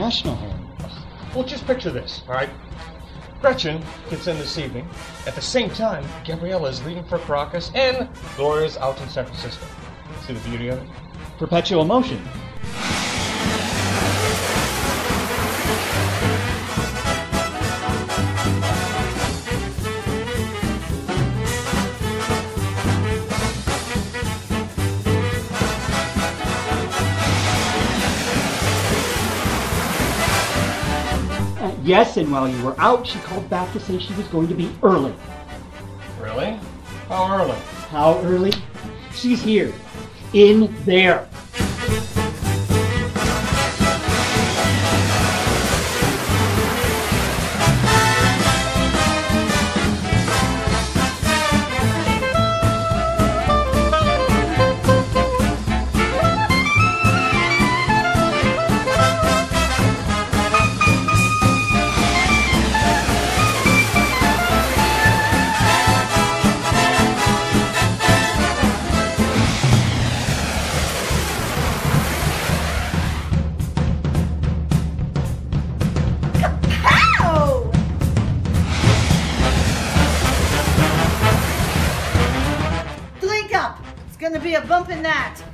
national home. Well, just picture this, all right? Gretchen gets in this evening. At the same time, Gabriella is leaving for Caracas, and Gloria's out in San Francisco. See the beauty of it? Perpetual motion. Yes, and while you were out, she called back to say she was going to be early. Really? How early? How early? She's here. In there. Gonna be a bump in that.